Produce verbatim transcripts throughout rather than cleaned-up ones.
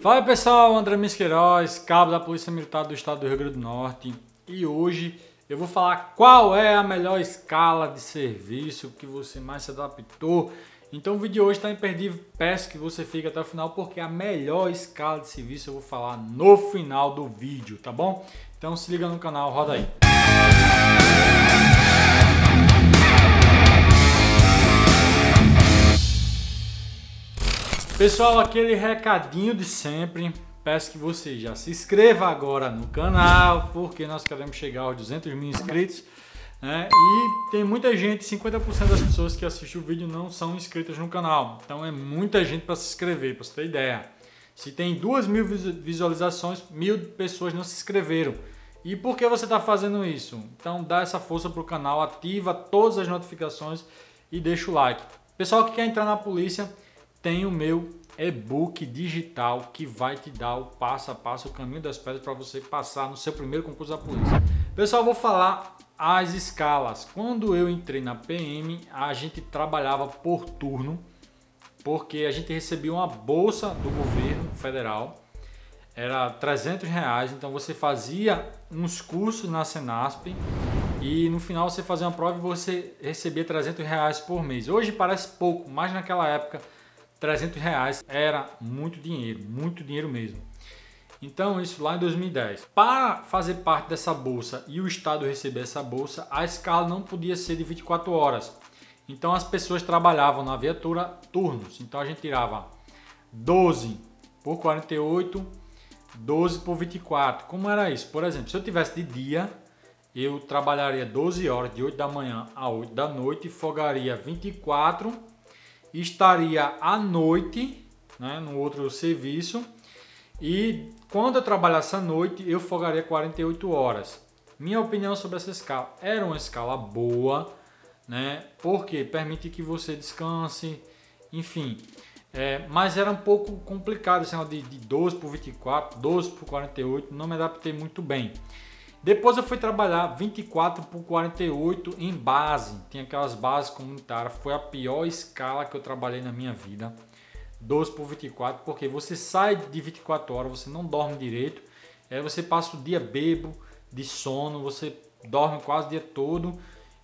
Fala pessoal, André Misqueiroz, cabo da Polícia Militar do Estado do Rio Grande do Norte, e hoje eu vou falar qual é a melhor escala de serviço que você mais se adaptou. Então o vídeo de hoje está imperdível, peço que você fique até o final porque a melhor escala de serviço eu vou falar no final do vídeo, tá bom? Então se liga no canal, roda aí. Pessoal, aquele recadinho de sempre, peço que você já se inscreva agora no canal, porque nós queremos chegar aos duzentos mil inscritos, né? E tem muita gente, cinquenta por cento das pessoas que assistem o vídeo não são inscritas no canal, então é muita gente para se inscrever, para você ter ideia. Se tem duas mil visualizações, mil pessoas não se inscreveram. E por que você está fazendo isso? Então dá essa força para o canal, ativa todas as notificações e deixa o like. Pessoal que quer entrar na polícia, tem o meu e-book digital que vai te dar o passo a passo, o caminho das pedras para você passar no seu primeiro concurso da polícia. Pessoal, vou falar as escalas. Quando eu entrei na P M, a gente trabalhava por turno, porque a gente recebia uma bolsa do governo federal, era trezentos reais, então você fazia uns cursos na Senasp e no final você fazia uma prova e você recebia trezentos reais por mês. Hoje parece pouco, mas naquela época trezentos reais era muito dinheiro, muito dinheiro mesmo. Então isso lá em dois mil e dez. Para fazer parte dessa bolsa e o Estado receber essa bolsa, a escala não podia ser de vinte e quatro horas. Então as pessoas trabalhavam na viatura turnos. Então a gente tirava doze por quarenta e oito, doze por vinte e quatro. Como era isso? Por exemplo, se eu tivesse de dia, eu trabalharia doze horas, de oito da manhã a oito da noite, folgaria vinte e quatro, estaria à noite, né, no outro serviço, e quando eu trabalhasse à noite eu folgaria quarenta e oito horas. Minha opinião sobre essa escala, era uma escala boa, né, porque permite que você descanse, enfim, é, mas era um pouco complicado esse de, de doze por vinte e quatro, doze por quarenta e oito, não me adaptei muito bem. Depois eu fui trabalhar vinte e quatro por quarenta e oito em base, tinha aquelas bases comunitárias, foi a pior escala que eu trabalhei na minha vida, doze por vinte e quatro, porque você sai de vinte e quatro horas, você não dorme direito, aí você passa o dia bebo, de sono, você dorme quase o dia todo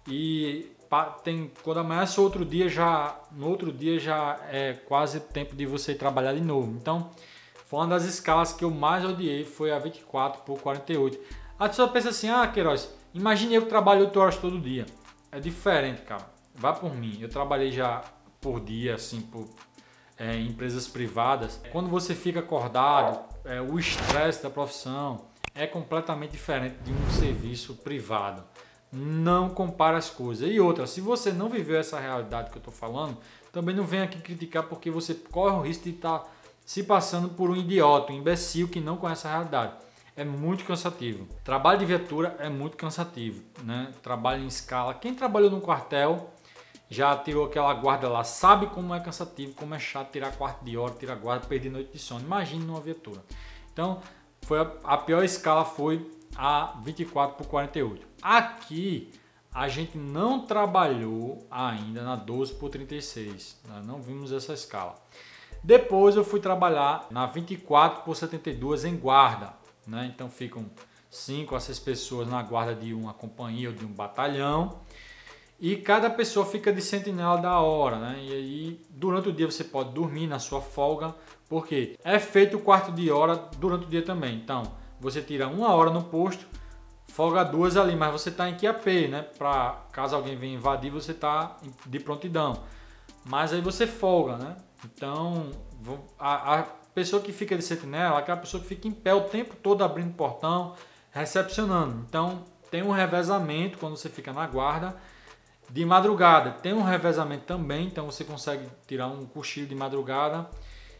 e tem, quando amanhece outro dia, já, no outro dia já é quase tempo de você trabalhar de novo. Então foi uma das escalas que eu mais odiei, foi a vinte e quatro por quarenta e oito. A pessoa pensa assim, ah, Queiroz, imagine eu que trabalho oito horas todo dia. É diferente, cara. Vá por mim. Eu trabalhei já por dia, assim, por é, empresas privadas. Quando você fica acordado, é, o estresse da profissão é completamente diferente de um serviço privado. Não compara as coisas. E outra, se você não viveu essa realidade que eu estou falando, também não venha aqui criticar porque você corre o risco de estar se passando por um idiota, um imbecil que não conhece a realidade. É muito cansativo. Trabalho de viatura é muito cansativo, né? Trabalho em escala. Quem trabalhou no quartel, já tirou aquela guarda lá, sabe como é cansativo, como é chato tirar quarto de hora, tirar guarda, perder noite de sono. Imagine numa viatura. Então, foi a, a pior escala foi a vinte e quatro por quarenta e oito. Aqui, a gente não trabalhou ainda na doze por trinta e seis. Nós não vimos essa escala. Depois eu fui trabalhar na vinte e quatro por setenta e dois em guarda. Né? Então ficam cinco a seis pessoas na guarda de uma companhia ou de um batalhão e cada pessoa fica de sentinela da hora, né? E aí durante o dia você pode dormir na sua folga, porque é feito o quarto de hora durante o dia também. Então você tira uma hora no posto, folga duas ali, mas você está em Q A P, né? Para caso alguém venha invadir, você está de prontidão. Mas aí você folga, né? Então a, a pessoa que fica de sentinela é aquela pessoa que fica em pé o tempo todo abrindo o portão, recepcionando. Então tem um revezamento quando você fica na guarda de madrugada. Tem um revezamento também, então você consegue tirar um cochilo de madrugada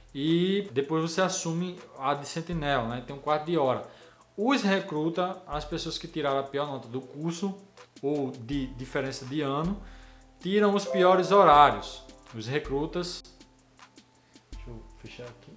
e depois você assume a de sentinela, né? Tem um quarto de hora. Os recruta, as pessoas que tiraram a pior nota do curso ou de diferença de ano, tiram os piores horários. Os recrutas, deixa eu fechar aqui.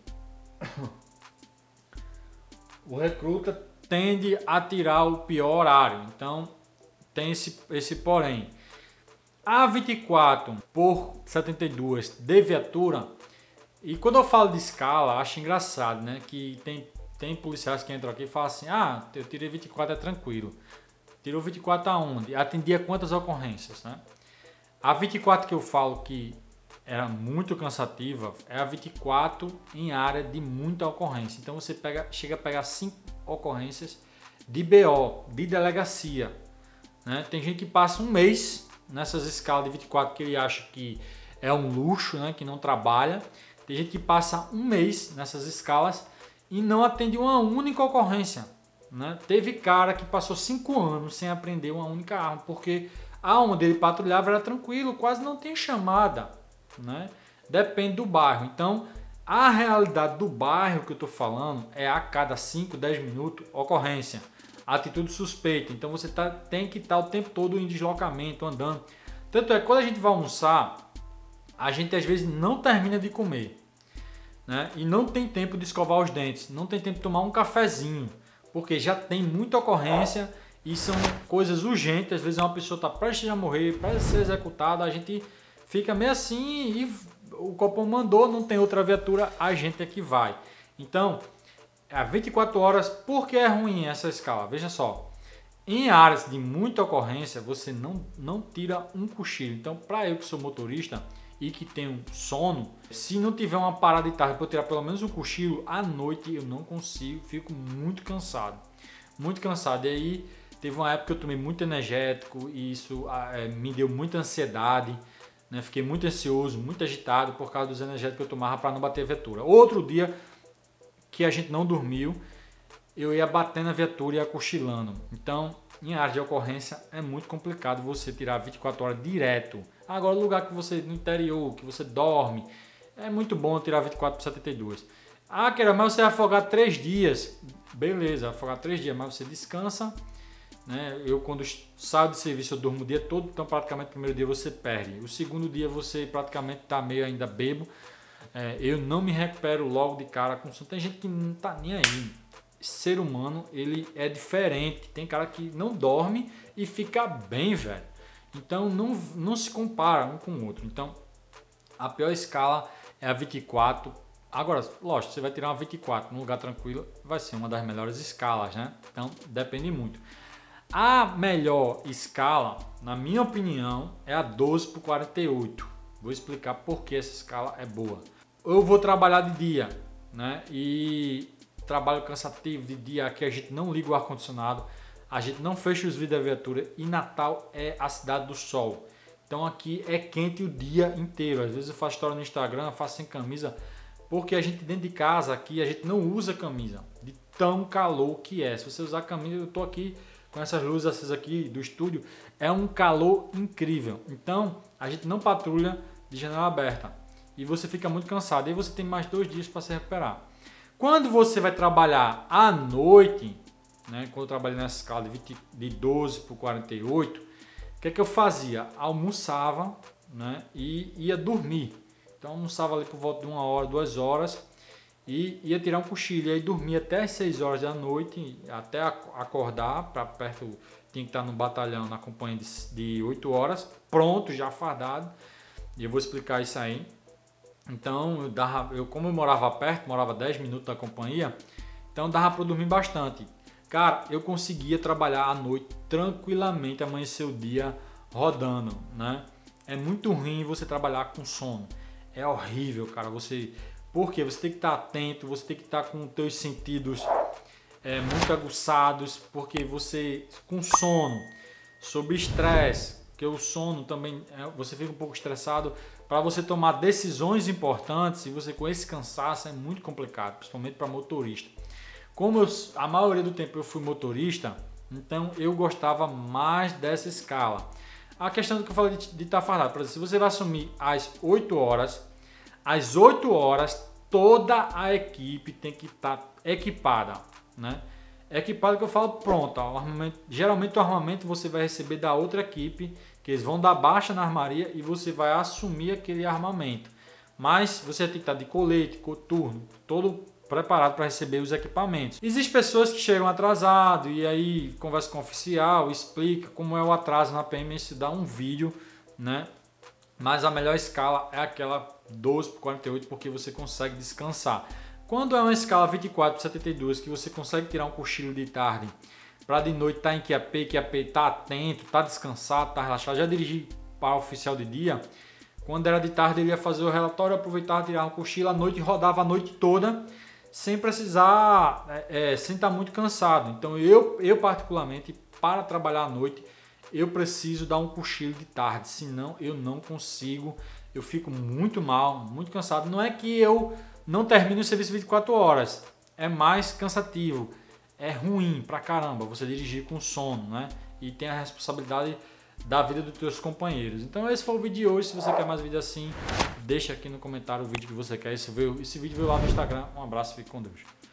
O recruta tende a tirar o pior horário, então tem esse, esse porém. A vinte e quatro por setenta e dois de viatura E quando eu falo de escala, acho engraçado, né? Que tem, tem policiais que entram aqui e falam assim, ah, eu tirei vinte e quatro, é tranquilo. Tirou vinte e quatro aonde? Atendia quantas ocorrências, né? A vinte e quatro que eu falo que era muito cansativa é a vinte e quatro em área de muita ocorrência. Então você pega, chega a pegar cinco ocorrências de B O, de delegacia, né? Tem gente que passa um mês nessas escalas de vinte e quatro que ele acha que é um luxo, né? Que não trabalha. Tem gente que passa um mês nessas escalas e não atende uma única ocorrência, né? Teve cara que passou cinco anos sem aprender uma única arma, porque aonde ele patrulhava era tranquilo, quase não tem chamada, né? Depende do bairro. Então, a realidade do bairro que eu estou falando é a cada cinco, dez minutos ocorrência, atitude suspeita. Então, você tá, tem que estar o tempo todo em deslocamento, andando. Tanto é que quando a gente vai almoçar, a gente às vezes não termina de comer, né? E não tem tempo de escovar os dentes, não tem tempo de tomar um cafezinho, porque já tem muita ocorrência e são coisas urgentes. Às vezes uma pessoa está prestes a morrer, prestes a ser executada, a gente fica meio assim e o Copom mandou, não tem outra viatura, a gente é que vai. Então, a vinte e quatro horas, por que é ruim essa escala? Veja só, em áreas de muita ocorrência, você não, não tira um cochilo. Então, para eu que sou motorista e que tenho sono, se não tiver uma parada de tarde para eu tirar pelo menos um cochilo, à noite eu não consigo, fico muito cansado. Muito cansado. E aí, teve uma época que eu tomei muito energético e isso é, me deu muita ansiedade, né? Fiquei muito ansioso, muito agitado por causa dos energéticos que eu tomava para não bater a viatura. Outro dia que a gente não dormiu, eu ia batendo a viatura e ia cochilando. Então, em área de ocorrência, é muito complicado você tirar vinte e quatro horas direto. Agora, o lugar que você, no interior, que você dorme, é muito bom tirar vinte e quatro por setenta e dois. Ah, quero, mas você vai afogar três dias. Beleza, vai afogar três dias, mas você descansa, né? Eu, quando saio de serviço, eu durmo o dia todo, então praticamente o primeiro dia você perde. O segundo dia você praticamente está meio ainda bebo. É, eu não me recupero logo de cara com sono. Tem gente que não tá nem aí. Ser humano, ele é diferente. Tem cara que não dorme e fica bem, velho. Então não, não se compara um com o outro. Então a pior escala é a vinte e quatro. Agora, lógico, você vai tirar uma vinte e quatro num lugar tranquilo, vai ser uma das melhores escalas, né? Então depende muito. A melhor escala, na minha opinião, é a doze por quarenta e oito. Vou explicar por que essa escala é boa. Eu vou trabalhar de dia, né? E trabalho cansativo de dia, aqui a gente não liga o ar-condicionado, a gente não fecha os vidros da viatura e Natal é a cidade do sol. Então aqui é quente o dia inteiro. Às vezes eu faço história no Instagram, faço sem camisa, porque a gente dentro de casa aqui, a gente não usa camisa, de tão calor que é. Se você usar camisa, eu tô aqui com essas luzes acesas aqui do estúdio, é um calor incrível. Então a gente não patrulha de janela aberta e você fica muito cansado. E você tem mais dois dias para se recuperar. Quando você vai trabalhar à noite, né, quando eu trabalhei nessa escala de, vinte, de doze por quarenta e oito, o que é que eu fazia? Almoçava, né, e ia dormir. Então almoçava ali por volta de uma hora, duas horas e ia tirar um cochilo. E aí dormia até as seis horas da noite, até acordar, para perto, tinha que estar no batalhão na companhia de, de oito horas, pronto, já fardado. E eu vou explicar isso aí. Então, eu dava, eu, como eu morava perto, morava dez minutos da companhia, então dava para dormir bastante. Cara, eu conseguia trabalhar à noite tranquilamente, amanhecer o dia rodando, né? É muito ruim você trabalhar com sono. É horrível, cara. Você, porque você tem que estar atento, você tem que estar com os teus sentidos é, muito aguçados, porque você, com sono, sobre estresse, porque o sono também, é, você fica um pouco estressado, para você tomar decisões importantes, e você com esse cansaço é muito complicado, principalmente para motorista. Como eu, a maioria do tempo eu fui motorista, então eu gostava mais dessa escala. A questão do que eu falei de estar fardado, por exemplo, se você vai assumir às oito horas, às oito horas toda a equipe tem que estar equipada, né? Equipada que eu falo pronta, o armamento, geralmente o armamento você vai receber da outra equipe, que eles vão dar baixa na armaria e você vai assumir aquele armamento. Mas você tem que estar de colete, coturno, todo preparado para receber os equipamentos. Existem pessoas que chegam atrasado e aí conversa com o oficial, explica como é o atraso na P M, isso dá um vídeo, né, mas a melhor escala é aquela doze por quarenta e oito, porque você consegue descansar. Quando é uma escala vinte e quatro por setenta e dois, que você consegue tirar um cochilo de tarde, para de noite estar tá em Q A P, Q A P tá atento, tá descansado, tá relaxado. Já dirigi para oficial de dia, quando era de tarde ele ia fazer o relatório, aproveitava, tirava um cochilo, à noite rodava a noite toda, sem precisar, é, sem estar muito cansado. Então eu, eu particularmente, para trabalhar à noite, eu preciso dar um cochilo de tarde, senão eu não consigo, eu fico muito mal, muito cansado. Não é que eu não termino o serviço vinte e quatro horas, é mais cansativo, é ruim pra caramba você dirigir com sono, né? E tem a responsabilidade da vida dos teus companheiros. Então esse foi o vídeo de hoje. Se você quer mais vídeo assim, deixa aqui no comentário o vídeo que você quer. Esse vídeo, esse vídeo veio lá no Instagram. Um abraço e fique com Deus.